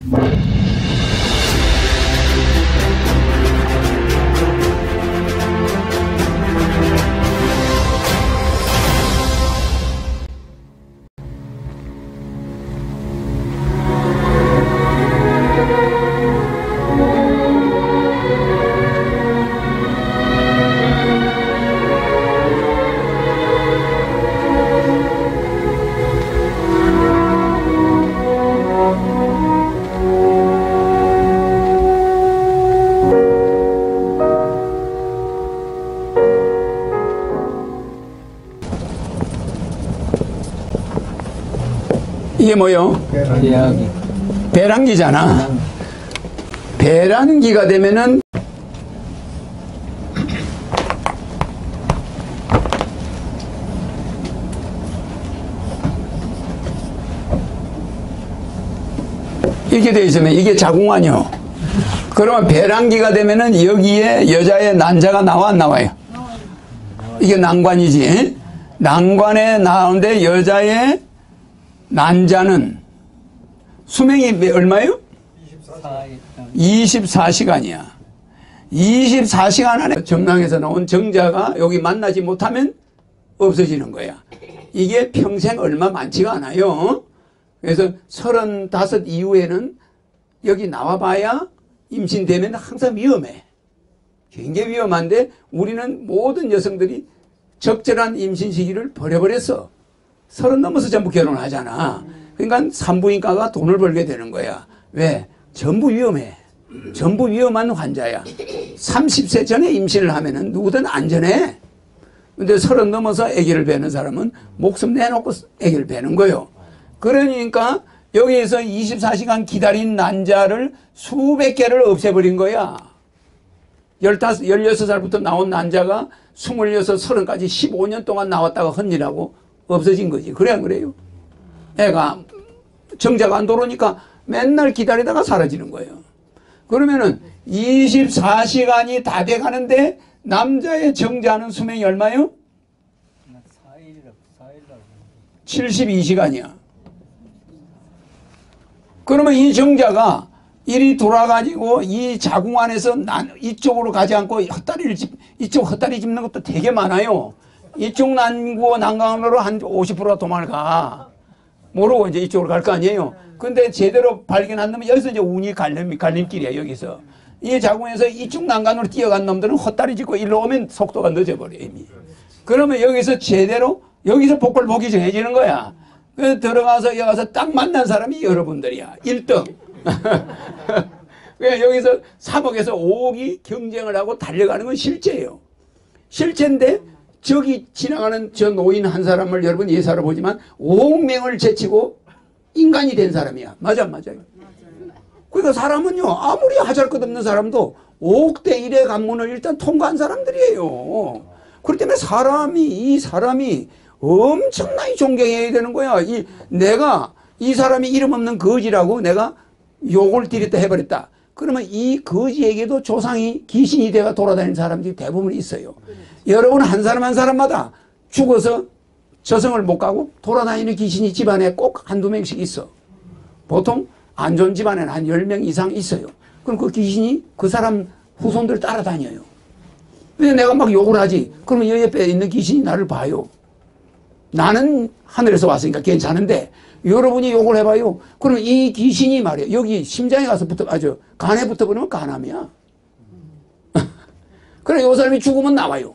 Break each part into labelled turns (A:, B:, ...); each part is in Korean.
A: 이게 뭐요? 배란기잖아. 배란기가 되면은 이렇게 되어 있으면 이게 자궁환이요. 그러면 배란기가 되면은 여기에 여자의 난자가 나와 안 나와요? 이게 난관이지. 난관에 나오는데 여자의 난자는 수명이 얼마예요? 24시간이야. 24시간 안에 정랑에서 나온 정자가 여기 만나지 못하면 없어지는 거야. 이게 평생 얼마 많지가 않아요. 그래서 35 이후에는 여기 나와봐야 임신되면 항상 위험해. 굉장히 위험한데 우리는 모든 여성들이 적절한 임신 시기를 버려버렸어. 30 넘어서 전부 결혼하잖아. 그러니까 산부인과가 돈을 벌게 되는 거야. 왜? 전부 위험해. 전부 위험한 환자야. 30세 전에 임신을 하면은 누구든 안전해. 근데 30 넘어서 아기를 베는 사람은 목숨 내놓고 아기를 베는 거요. 그러니까 여기에서 24시간 기다린 난자를 수백 개를 없애버린 거야. 16살부터 나온 난자가 26, 30까지 15년 동안 나왔다가 헌일하고 없어진 거지. 그래 안 그래요? 애가 정자가 안 들어오니까 맨날 기다리다가 사라지는 거예요. 그러면은 24시간이 다 돼가는데 남자의 정자는 수명이 얼마요? 72시간이야. 그러면 이 정자가 이리 돌아가지고 이 자궁 안에서 이쪽으로 가지 않고 이쪽 헛다리 짚는 것도 되게 많아요. 이쪽 난강으로 한 50%가 도망을 가. 모르고 이제 이쪽으로 갈 거 아니에요. 근데 제대로 발견한 놈은 여기서 이제 운이 갈림길이야, 여기서. 이 자궁에서 이쪽 난간으로 뛰어간 놈들은 헛다리 짚고 일로 오면 속도가 늦어버려, 이미. 그러면 여기서 제대로, 여기서 복불복이 정해지는 거야. 그래서 들어가서 여기 가서 딱 만난 사람이 여러분들이야. 1등. 그러니까 여기서 3억에서 5억이 경쟁을 하고 달려가는 건 실제예요. 실제인데 저기 지나가는 저 노인 한 사람을 여러분 예사로 보지만 5억 명을 제치고 인간이 된 사람이야. 맞아, 맞아요. 그러니까 사람은요, 아무리 하잘것없는 사람도 5억 대 1의 관문을 일단 통과한 사람들이에요. 그렇기 때문에 이 사람이 엄청나게 존경해야 되는 거야. 내가 이 사람이 이름 없는 거지라고 내가 욕을 들였다 해버렸다. 그러면 이 거지에게도 조상이 귀신이 되어 돌아다니는 사람들이 대부분 있어요. 여러분 한 사람 한 사람마다 죽어서 저승을 못 가고 돌아다니는 귀신이 집안에 꼭 한두 명씩 있어. 보통 안 좋은 집안에는 한 10명 이상 있어요. 그럼 그 귀신이 그 사람 후손들 따라다녀요. 근데 내가 막 욕을 하지. 그러면 여기 옆에 있는 귀신이 나를 봐요. 나는 하늘에서 왔으니까 괜찮은데 여러분이 욕을 해봐요. 그러면 이 귀신이 말이에요. 여기 심장에 가서 간에 붙어버리면 간암이야. 그래, 요 사람이 죽으면 나와요.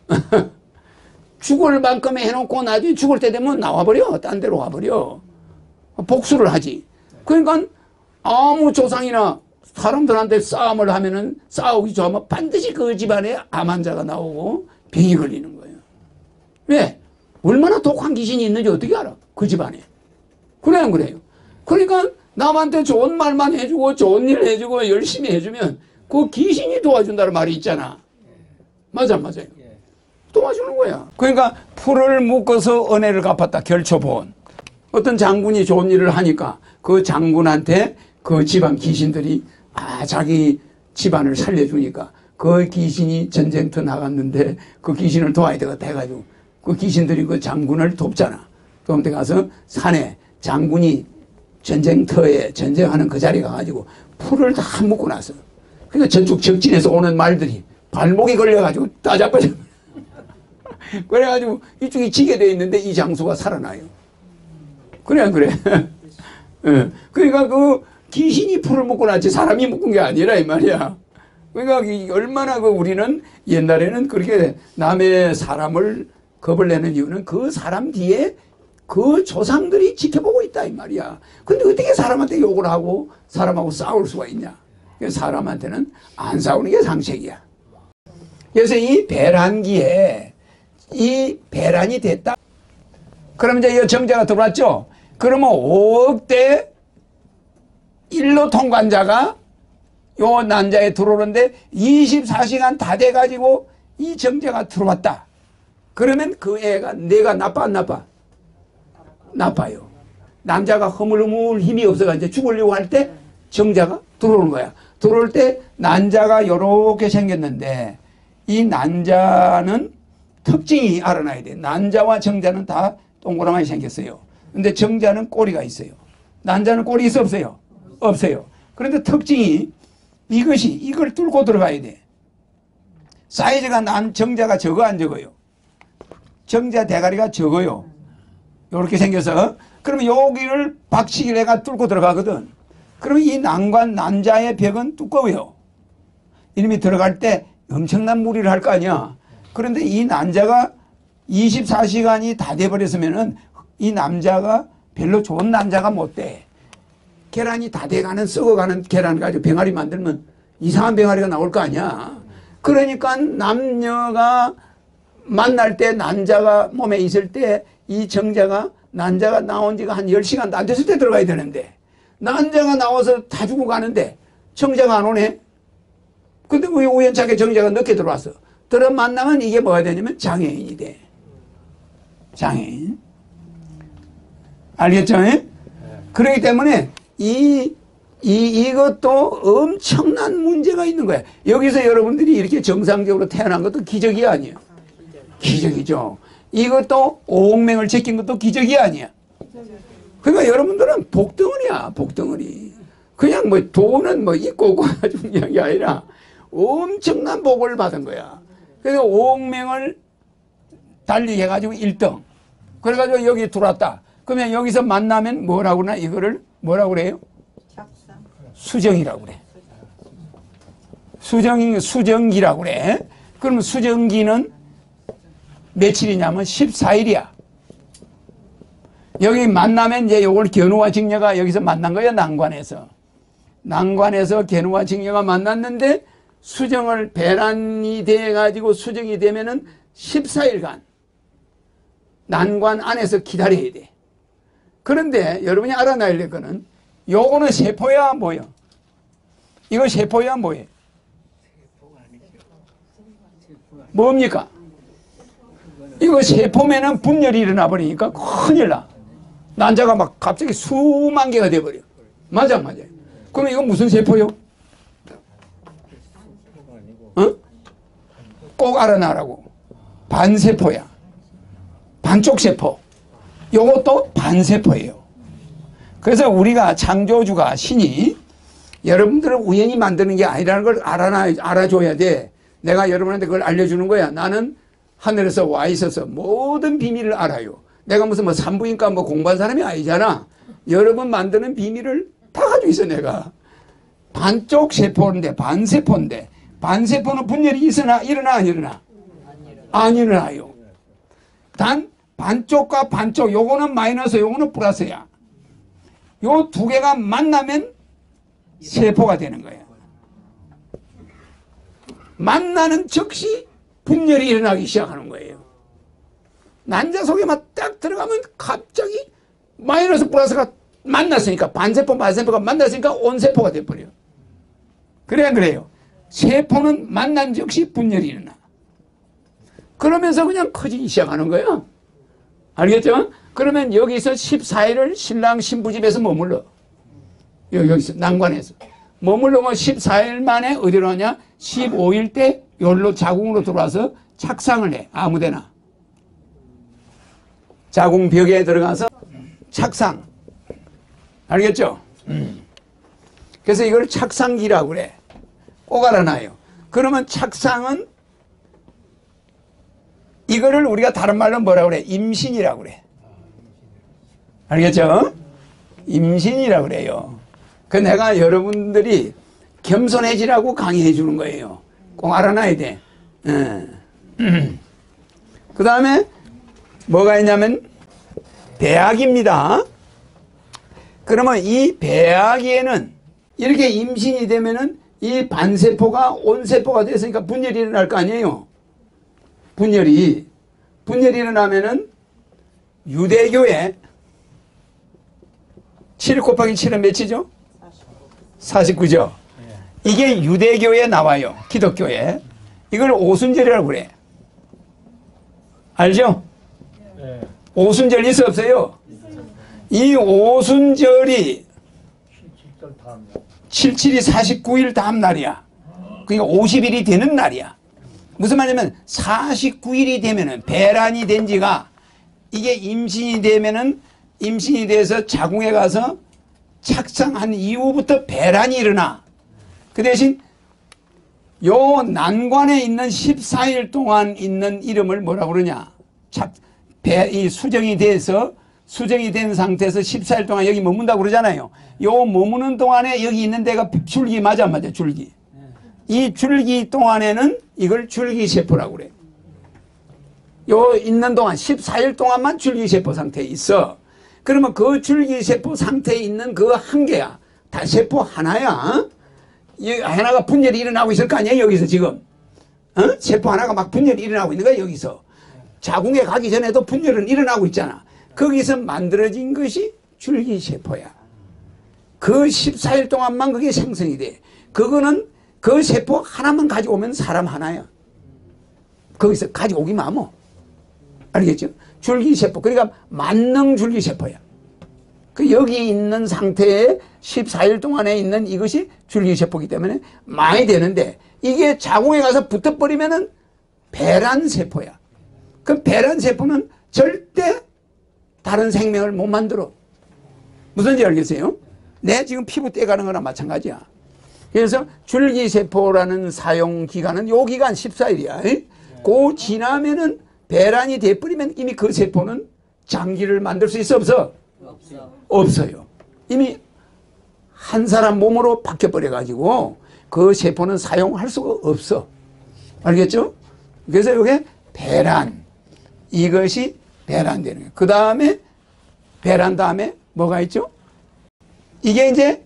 A: 죽을 만큼 해놓고 나중에 죽을 때 되면 나와버려. 딴 데로 와버려. 복수를 하지. 그러니까 아무 조상이나 사람들한테 싸움을 하면은 싸우기 좋아하면 반드시 그 집안에 암 환자가 나오고 병이 걸리는 거예요. 왜? 얼마나 독한 귀신이 있는지 어떻게 알아? 그 집안에. 그래 안 그래요? 그러니까 남한테 좋은 말만 해주고 좋은 일 해주고 열심히 해주면 그 귀신이 도와준다는 말이 있잖아. 맞아, 맞아요. 도와주는 거야. 그러니까 풀을 묶어서 은혜를 갚았다. 결초보온. 어떤 장군이 좋은 일을 하니까 그 장군한테 그 집안 귀신들이 자기 집안을 살려주니까 그 귀신이 전쟁터 나갔는데 그 귀신을 도와야 되겠다 해가지고 그 귀신들이 그 장군을 돕잖아. 그런데 가서 산에 장군이 전쟁터에 전쟁하는 그 자리에 가가지고 풀을 다 묶고 나서 그러니까 저쪽 적진에서 오는 말들이 발목이 걸려가지고 따잡아져. 그래가지고 이쪽이 지게 돼 있는데 이 장수가 살아나요. 그래 안 그래? 예. 그러니까 그 귀신이 풀을 묶고 났지 사람이 묶은 게 아니라 이 말이야. 그러니까 얼마나 그 우리는 옛날에는 그렇게 남의 사람을 겁을 내는 이유는 그 사람 뒤에 그 조상들이 지켜보고 있다 이 말이야. 근데 어떻게 사람한테 욕을 하고 사람하고 싸울 수가 있냐. 사람한테는 안 싸우는 게 상책이야. 그래서 이 배란기에 이 배란이 됐다. 그러면 이제 이 정자가 들어왔죠. 그러면 5억대 일로 통관자가 요 난자에 들어오는데 24시간 다 돼가지고 이 정자가 들어왔다. 그러면 그 애가 내가 나빠 안 나빠? 나빠요. 남자가 허물허물 힘이 없어가지고 죽으려고 할 때 정자가 들어오는 거야. 들어올 때 난자가 요렇게 생겼는데 이 난자는 특징이 알아놔야 돼. 난자와 정자는 다 동그라미 생겼어요. 근데 정자는 꼬리가 있어요. 난자는 꼬리 있어 없어요? 없어요. 그런데 특징이 이것이 이걸 뚫고 들어가야 돼. 사이즈가 정자가 적어 안 적어요? 정자 대가리가 적어요. 요렇게 생겨서 그러면 여기를 박치기를 해가 뚫고 들어가거든. 그러면 이 난자의 벽은 두꺼워요. 이놈이 들어갈 때 엄청난 무리를 할 거 아니야. 그런데 이 난자가 24시간이 다 돼버렸으면은 이 남자가 별로 좋은 남자가 못 돼. 계란이 다 돼가는 썩어가는 계란 가지고 병아리 만들면 이상한 병아리가 나올 거 아니야. 그러니까 남녀가 만날 때 난자가 몸에 있을 때 이 정자가 난자가 나온 지가 한 10시간도 안 됐을 때 들어가야 되는데 난자가 나와서 다 주고 가는데 정자가 안 오네. 근데 왜 우연찮게 정자가 늦게 들어왔어. 만나면 이게 뭐가 되냐면 장애인이 돼. 장애인. 알겠죠? 그렇기 때문에 이것도 엄청난 문제가 있는 거야. 여기서 여러분들이 이렇게 정상적으로 태어난 것도 기적이 아니에요. 기적이죠. 이것도 5억 명을 제낀 것도 기적이 아니야. 그러니까 여러분들은 복덩어리야, 복덩어리. 그냥 뭐 돈은 뭐 있고 없고 중요한 게 아니라 엄청난 복을 받은 거야. 그래서 5억 명을 달리게 해가지고 1등. 그래가지고 여기 들어왔다. 그러면 여기서 만나면 뭐라고 하나 이거를 뭐라고 그래요? 수정이라고 그래. 수정기라고 그래. 그러면 수정기는 며칠이냐면 14일이야. 여기 만나면 이제 요걸 견우와 직녀가 여기서 만난 거야, 난관에서. 난관에서 견우와 직녀가 만났는데 수정을 배란이 돼가지고 수정이 되면은 14일간 난관 안에서 기다려야 돼. 그런데 여러분이 알아놔야 될 거는 요거는 세포야 뭐야? 이거 세포야 뭐예요? 뭡니까? 이거 세포면은 분열이 일어나 버리니까 큰일 나. 난자가 막 갑자기 수만 개가 돼버려. 맞아. 그러면 이건 무슨 세포요? 어? 꼭 알아놔라고. 반세포야. 반쪽 세포. 요것도 반세포예요. 그래서 우리가 창조주가 신이 여러분들을 우연히 만드는 게 아니라는 걸 알아줘야 돼. 내가 여러분한테 그걸 알려주는 거야. 나는 하늘에서 와 있어서 모든 비밀을 알아요. 내가 무슨 뭐 산부인과 뭐 공부한 사람이 아니잖아. 여러분 만드는 비밀을 다 가지고 있어 내가. 반쪽 세포인데 반세포인데 반세포는 분열이 일어나 안 일어나? 안 일어나요. 단 반쪽과 반쪽 요거는 마이너스 요거는 플러스야. 요 두 개가 만나면 세포가 되는 거예요. 만나는 즉시 분열이 일어나기 시작하는 거예요. 난자 속에만 딱 들어가면 갑자기 마이너스 플러스가 만났으니까 반세포가 만났으니까 온세포가 돼버려요. 그래 안 그래요? 세포는 만난 즉시 분열이 일어나. 그러면서 그냥 커지기 시작하는 거예요. 알겠죠? 그러면 여기서 14일을 신랑 신부집에서 머물러. 여기서 난관에서. 머물러면 14일 만에 어디로 하냐? 15일 때 여기로 자궁으로 들어와서 착상을 해. 아무데나. 자궁벽에 들어가서 착상. 알겠죠? 그래서 이걸 착상기라고 그래. 꼭 알아놔요. 그러면 착상은 이거를 우리가 다른 말로 뭐라고 그래? 임신이라고 그래. 알겠죠? 임신이라고 그래요. 그 내가 여러분들이 겸손해지라고 강의해 주는 거예요. 꼭 알아놔야 돼. 그 다음에 뭐가 있냐면 배아기입니다. 그러면 이 배아기에는 이렇게 임신이 되면은 이 반세포가 온세포가 됐으니까 분열이 일어날 거 아니에요. 분열이 일어나면은 유대교에 7 곱하기 7은 몇이죠? 49죠. 이게 유대교에 나와요. 기독교에. 이걸 오순절이라고 그래. 알죠? 오순절 있어 없어요? 이 오순절이 77이 49일 다음 날이야. 그러니까 50일이 되는 날이야. 무슨 말이냐면 49일이 되면은 배란이 된 지가 이게 임신이 되면은 임신이 돼서 자궁에 가서 착상한 이후부터 배란이 일어나. 그 대신 요 난관에 있는 14일 동안 있는 이름을 뭐라고 그러냐. 이 수정이 돼서 수정이 된 상태에서 14일 동안 여기 머문다고 그러잖아요. 요 머무는 동안에 여기 있는 데가 줄기 맞아 줄기. 이 줄기 동안에는 이걸 줄기세포라고 그래. 요 있는 동안 14일 동안만 줄기세포 상태에 있어. 그러면 그 줄기세포 상태에 있는 그 한 개야. 다 세포 하나야. 이 하나가 분열이 일어나고 있을 거 아니에요 여기서 지금. 세포 하나가 막 분열이 일어나고 있는 거야 여기서. 자궁에 가기 전에도 분열은 일어나고 있잖아. 거기서 만들어진 것이 줄기세포야. 그 14일 동안만 그게 생성이 돼. 그거는 그 세포 하나만 가지고 오면 사람 하나야. 거기서 가지고 오기만 하면. 알겠죠? 줄기세포. 그러니까 만능 줄기세포야. 그 여기 있는 상태에 14일 동안에 있는 이것이 줄기세포이기 때문에 많이 되는데 이게 자궁에 가서 붙어버리면은 배란세포야. 그 배란세포는 절대 다른 생명을 못 만들어. 무슨지 알겠어요? 내 지금 피부 떼가는 거나 마찬가지야. 그래서 줄기세포라는 사용기간은 요 기간 14일이야. 그 지나면은 배란이 돼버리면 이미 그 세포는 장기를 만들 수 있어 없어? 없어요. 이미 한 사람 몸으로 바뀌어버려가지고 그 세포는 사용할 수가 없어. 알겠죠? 그래서 이게 배란. 이것이 배란되는 거예요. 그 다음에 배란 다음에 뭐가 있죠? 이게 이제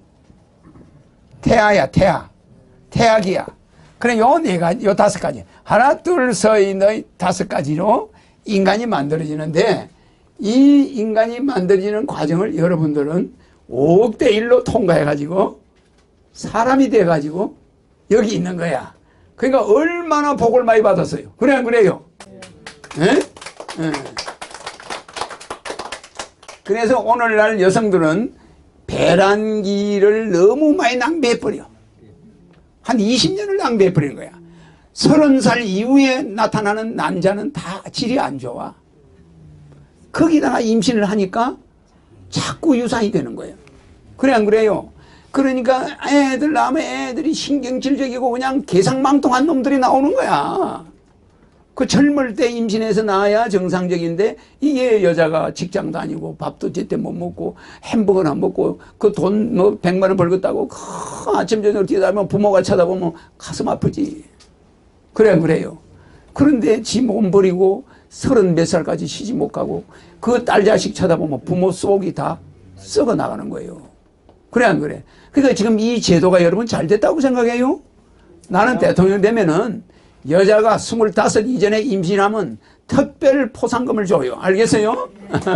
A: 태아야, 태아. 태아기야. 그래, 요 네 가지, 요 다섯 가지. 하나, 둘, 서이, 너희 다섯 가지로 인간이 만들어지는데 이 인간이 만들어지는 과정을 여러분들은 5억 대 1로 통과해가지고 사람이 돼가지고 여기 있는 거야. 그러니까 얼마나 복을 많이 받았어요. 그래, 안 그래요? 네? 네. 그래서 오늘날 여성들은 배란기를 너무 많이 낭비해버려. 한 20년을 낭비해버리는 거야. 30살 이후에 나타나는 남자는 다 질이 안 좋아. 거기다가 임신을 하니까 자꾸 유산이 되는 거예요. 그래 안 그래요? 그러니까 애들 낳으면 애들이 신경질적이고 그냥 개상망통한 놈들이 나오는 거야. 그 젊을 때 임신해서 낳아야 정상적인데 이게 여자가 직장 다니고 밥도 제때 못 먹고 햄버거나 먹고 그 돈 뭐 100만 원 벌겠다고 아침 저녁 뛰어다니면 부모가 쳐다보면 가슴 아프지. 그래 안 그래요? 그런데 지 몸 버리고 30몇 살까지 시집 못 가고 그 딸 자식 쳐다보면 부모 속이 다 썩어 나가는 거예요. 그래 안 그래? 그러니까 지금 이 제도가 여러분 잘 됐다고 생각해요? 나는 대통령 되면은 여자가 25 이전에 임신하면 특별 포상금을 줘요. 알겠어요?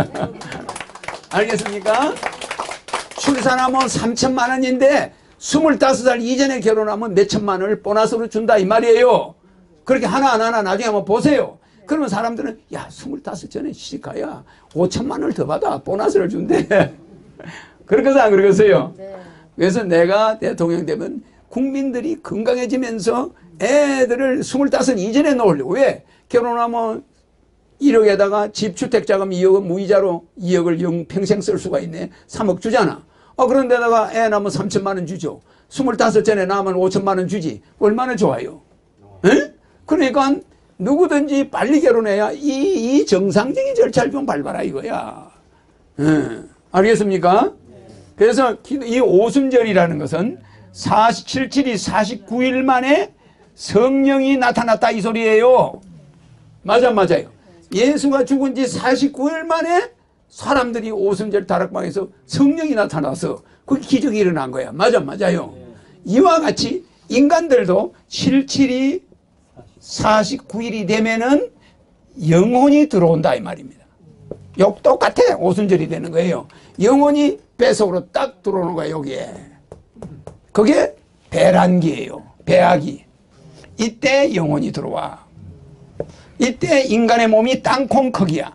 A: 알겠습니까? 출산하면 3천만 원인데 25살 이전에 결혼하면 몇 천만 원을 보너스로 준다 이 말이에요. 그렇게 하나하나 나중에 한번 보세요. 그러면 사람들은 야 25 전에 시집가야 5천만 원을 더 받아 보너스를 준대. 그렇겠어요 안 그러겠어요? 그래서 내가 대통령 되면 국민들이 건강해지면서 애들을 25 이전에 놓으려고. 왜? 결혼하면 1억에다가 집주택자금 2억은 무이자로 2억을 평생 쓸 수가 있네. 3억 주잖아. 그런데다가 애 낳으면 3천만 원 주죠. 25전에 낳으면 5천만 원 주지. 얼마나 좋아요. 에? 그러니까 누구든지 빨리 결혼해야 이 정상적인 절차를 좀 밟아라 이거야. 알겠습니까? 그래서 이 오순절이라는 것은 77일이 49일 만에 성령이 나타났다 이 소리예요. 맞아요. 예수가 죽은 지 49일 만에 사람들이 오순절 다락방에서 성령이 나타나서 그 기적이 일어난 거야. 맞아요. 이와 같이 인간들도 77이 49일이 되면은 영혼이 들어온다 이 말입니다. 똑같아. 오순절이 되는 거예요. 영혼이 뱃속으로 딱 들어오는 거야 여기에. 그게 배란기예요. 배아기. 이때 영혼이 들어와. 이때 인간의 몸이 땅콩 크기야.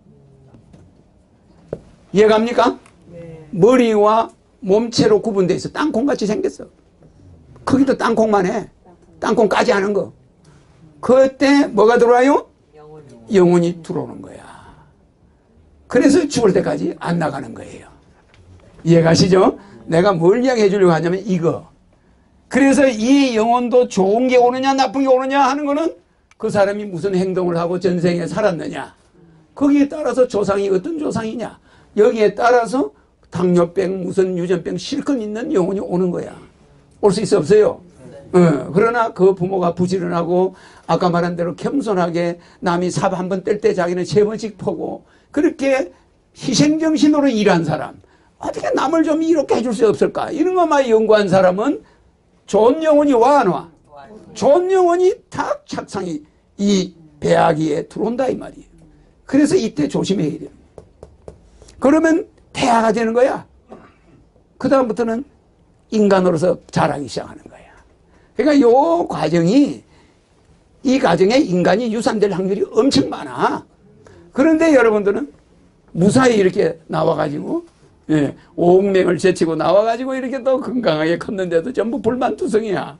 A: 이해갑니까? 네. 머리와 몸체로 구분되어 있어. 땅콩같이 생겼어. 크기도 땅콩만 해. 땅콩까지 하는 거. 그때 뭐가 들어와요? 영혼이 들어오는 거야. 그래서 죽을 때까지 안 나가는 거예요. 이해가시죠? 내가 뭘 이야기해 주려고 하냐면 이거. 그래서 이 영혼도 좋은 게 오느냐 나쁜 게 오느냐 하는 거는 그 사람이 무슨 행동을 하고 전생에 살았느냐. 거기에 따라서 조상이 어떤 조상이냐. 여기에 따라서 당뇨병 무슨 유전병 실컷 있는 영혼이 오는 거야. 올 수 있어 없어요? 그러나 그 부모가 부지런하고 아까 말한 대로 겸손하게 남이 삽 한 번 뗄 때 자기는 3번씩 퍼고 그렇게 희생정신으로 일한 사람, 어떻게 남을 좀 이렇게 해줄 수 없을까 이런 것만 연구한 사람은 좋은 영혼이 와 안 와? 좋은 영혼이 다 착상이 이 배아기에 들어온다 이 말이에요. 그래서 이때 조심해야 돼요. 그러면 태아가 되는 거야. 그 다음부터는 인간으로서 자라기 시작하는 거야. 그러니까 요 과정이, 이 과정에 인간이 유산될 확률이 엄청 많아. 그런데 여러분들은 무사히 이렇게 나와가지고 5억 명을 제치고 나와가지고 이렇게 또 건강하게 컸는데도 전부 불만투성이야.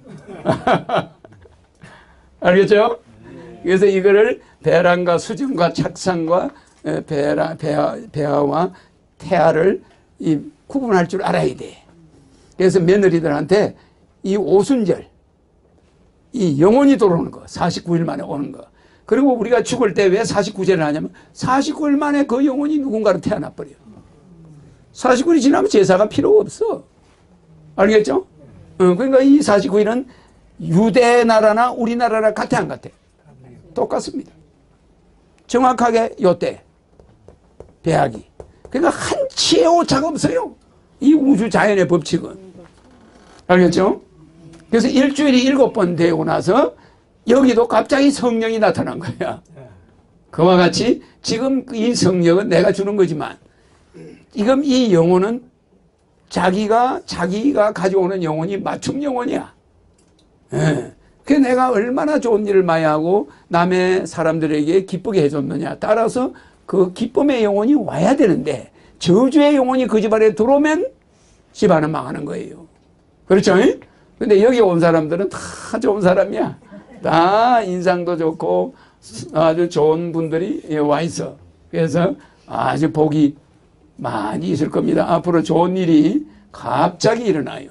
A: 알겠죠? 그래서 이거를 배란과 수정과 착상과 배아와 태아를 구분할 줄 알아야 돼. 그래서 며느리들한테 이 오순절, 이 영혼이 들어오는 거, 49일 만에 오는 거. 그리고 우리가 죽을 때 왜 49제를 하냐면 49일 만에 그 영혼이 누군가로 태어나 버려. 49일이 지나면 제사가 필요가 없어. 알겠죠? 그러니까 이 49일은 유대 나라나 우리나라랑 같아 안 같아? 똑같습니다. 정확하게 요때 배아기. 그러니까 한치의 오차가 없어요. 이 우주 자연의 법칙은. 알겠죠? 그래서 일주일이 7번 되고 나서 여기도 갑자기 성령이 나타난 거야. 그와 같이 지금 이 성령은 내가 주는 거지만 지금 이 영혼은 자기가 가져오는 영혼이 맞춤 영혼이야. 그래서 내가 얼마나 좋은 일을 많이 하고 남의 사람들에게 기쁘게 해줬느냐 따라서 그 기쁨의 영혼이 와야 되는데 저주의 영혼이 그 집안에 들어오면 집안은 망하는 거예요. 그렇죠? 근데 여기 온 사람들은 다 좋은 사람이야. 다 인상도 좋고 아주 좋은 분들이 와 있어. 그래서 아주 복이 많이 있을 겁니다. 앞으로 좋은 일이 갑자기 일어나요.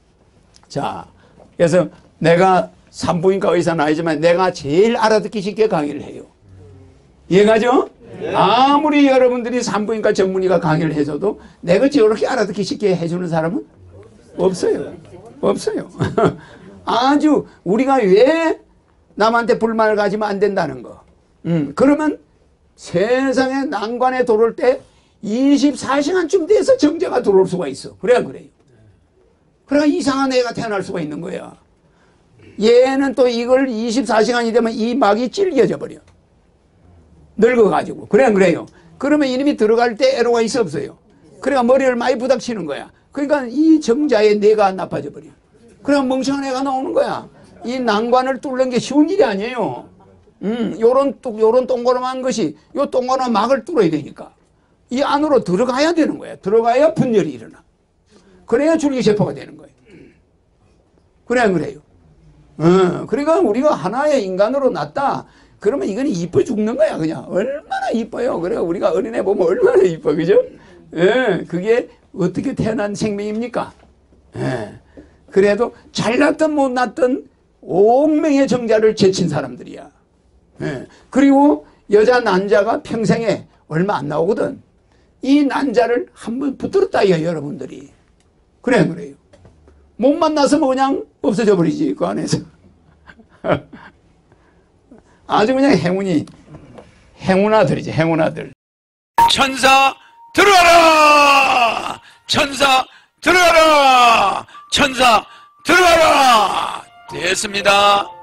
A: 자, 그래서 내가 산부인과 의사는 아니지만 내가 제일 알아듣기 쉽게 강의를 해요. 이해가죠? 네. 아무리 여러분들이 산부인과 전문의가 강의를 해줘도 내가 저렇게 알아듣기 쉽게 해주는 사람은 없어요. 없어요. 아주 우리가 왜 남한테 불만을 가지면 안 된다는 거. 그러면 세상에 난관에 들어올 때 24시간쯤 돼서 정제가 들어올 수가 있어. 그래야 그래요. 그래야 이상한 애가 태어날 수가 있는 거야. 얘는 또 이걸 24시간이 되면 이 막이 찔겨져 버려. 늙어가지고. 그래야 그래요. 그러면 이놈이 들어갈 때 애로가 있어 없어요. 그래야 머리를 많이 부닥치는 거야. 그러니까 이 정자의 뇌가 나빠져 버려. 그래야 멍청한 애가 나오는 거야. 이 난관을 뚫는 게 쉬운 일이 아니에요. 요런 동그라만 것이 요 동그라만 막을 뚫어야 되니까. 이 안으로 들어가야 되는 거야. 들어가야 분열이 일어나. 그래야 줄기세포가 되는 거예요. 그래야 그래요. 그러니까 우리가 하나의 인간으로 났다. 그러면 이건 이뻐 죽는 거야. 그냥 얼마나 이뻐요. 그래 우리가 어린애 보면 얼마나 이뻐. 그죠? 그게 어떻게 태어난 생명입니까? 예. 그래도 잘났든 못났든 5억 명의 정자를 제친 사람들이야. 예. 그리고 여자 난자가 평생에 얼마 안 나오거든. 이 난자를 한번 붙들었다 이거 여러분들이. 그래요. 못 만나서 뭐 그냥 없어져 버리지 그 안에서. 아주 그냥 행운아들이지, 행운아들. 천사 들어가라! 천사 들어가라! 천사 들어가라! 됐습니다.